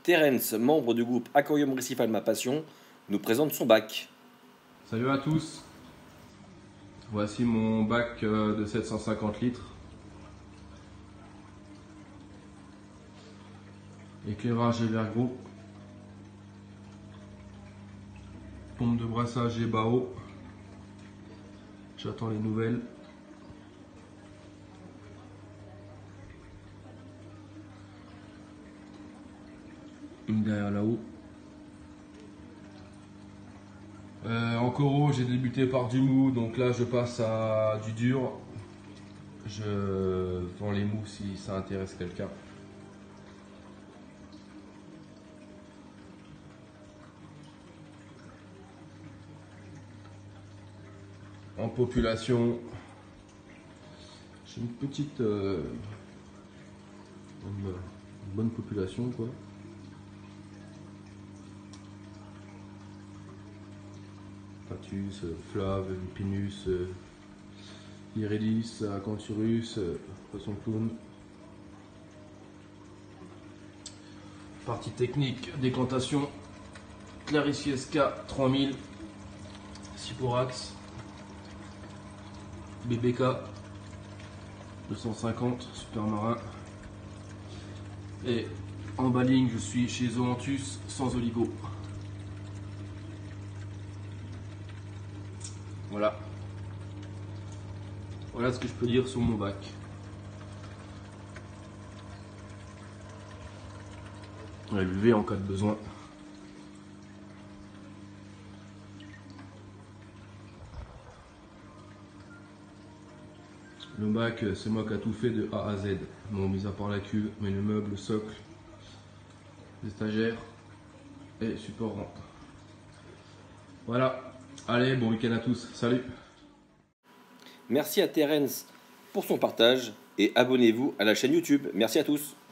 Terence, membre du groupe Aquarium Récifal Ma Passion, nous présente son bac. Salut à tous, voici mon bac de 750 litres. Éclairage Evergo, pompe de brassage et Bao. J'attends les nouvelles. Une derrière là-haut. En coraux, j'ai débuté par du mou, donc là je passe à du dur. Je vends les mous si ça intéresse quelqu'un. En population, j'ai une petite, une bonne population quoi. Patus, Flave, Lupinus, Iridis, Acanthurus, Poisson clown. Partie technique, décantation, Clarici SK 3000, Siporax, BBK 250, Supermarin. Et en balling, je suis chez Zoanthus sans oligo. Voilà. Voilà ce que je peux dire sur mon bac. On va lever en cas de besoin. Le bac, c'est moi qui a tout fait de A à Z. Bon, mis à part la cuve, mais le meuble, le socle, les stagiaires et support rampe. Voilà. Allez, bon week-end à tous. Salut. Merci à Terence pour son partage et abonnez-vous à la chaîne YouTube. Merci à tous.